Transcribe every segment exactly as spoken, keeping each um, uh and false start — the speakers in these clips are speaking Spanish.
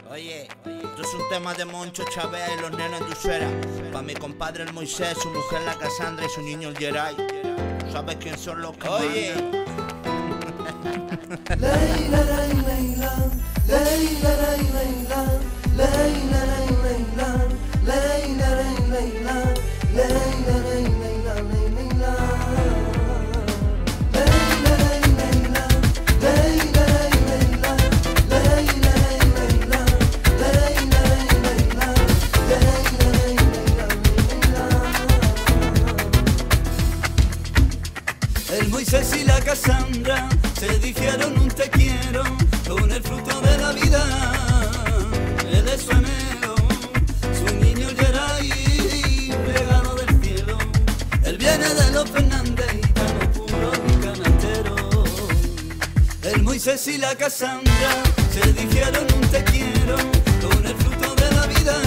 Oye, esto es un tema de Moncho Chavea y los nenes de Usera. Pa' mi compadre el Moisés, su mujer la Cassandra y su niño el Geray. ¿Sabes quién son los que Oye. Leila, Leila, Leila, Leila, Leila, Leila, Leila, Leila, Leila, Leila, Leila, Leila. El Moisés y la Cassandra se dijeron un te quiero con el fruto de la vida. Él es su anhelo, su niño Geray, regalo del cielo. Él viene de los Fernández, gitano puro y canastero. El Moisés y la Cassandra se dijeron un te quiero con el fruto de la vida.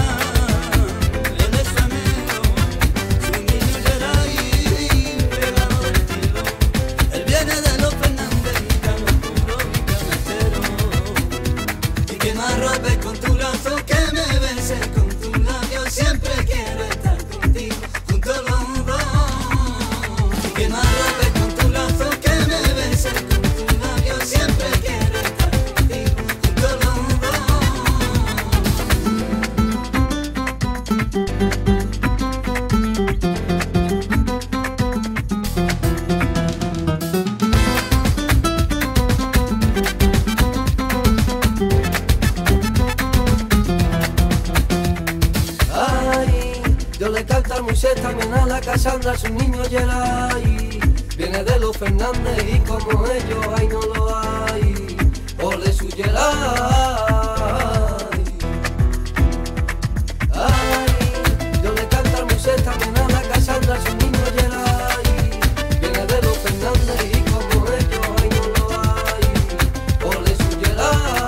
Con tu lazo que me beses con tus labios, siempre quiero estar contigo junto a los dos. Y que me arropes con tu lazo que me beses con tus labios, siempre quiero estar contigo junto a los dos. Yo le canto al Moisés, también a la Cassandra, su niño Geray. Viene de los Fernández y como ellos ahí no lo hay. Ole su Geray. Ay, yo le canto al Moisés, también a la Cassandra, su niño Geray. Viene de los Fernández y como ellos ahí no lo hay. Ole su Geray.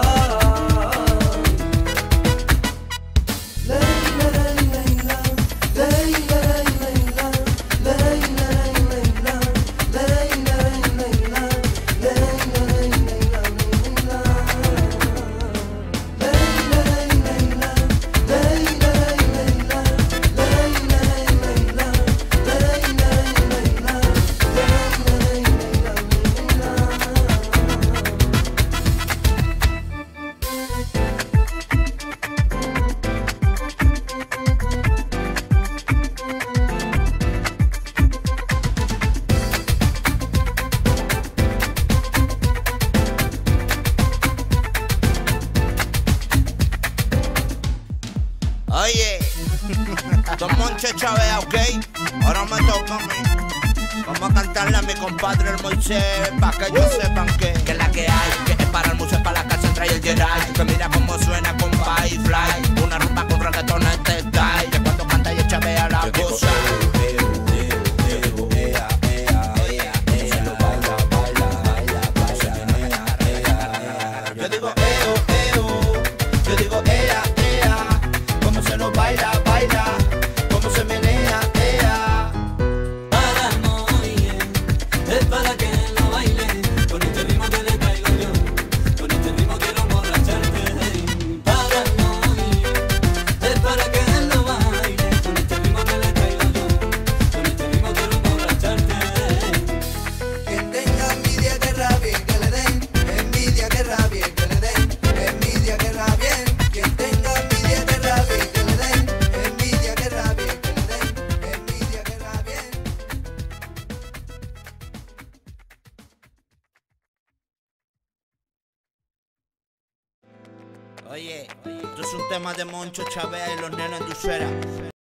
Oye, Don Moncho Chavea, ¿ok? Ahora me toca a mí. Vamos a cantarle a mi compadre el Moisés, pa' que ellos sepan que, que es la que hay, que es para el Moisés, para la Cassandra y el Geray. Que mira cómo suena con Pie Fly, una rumba con reggaetón en este style, que cuando canta y Chavea la cosa. Yo digo eo, eo, yo digo ea, ea, cómo se nos baila, baila, cómo se menea, ea. Para morir, es para que lo baile, con este ritmo te le traigo yo, con este ritmo quiero emborracharte. Para morir, es para que lo baile, con este ritmo te le traigo yo, con este ritmo quiero emborracharte. Quien tenga envidia que rabie, que le den, envidia que rabie, que le den, envidia que rabie. Quien tenga envidia que rabie, que le den, envidia que rabie, que le den, envidia que rabie. Oye, esto es un tema de Moncho Chavea y los nenes de Usera.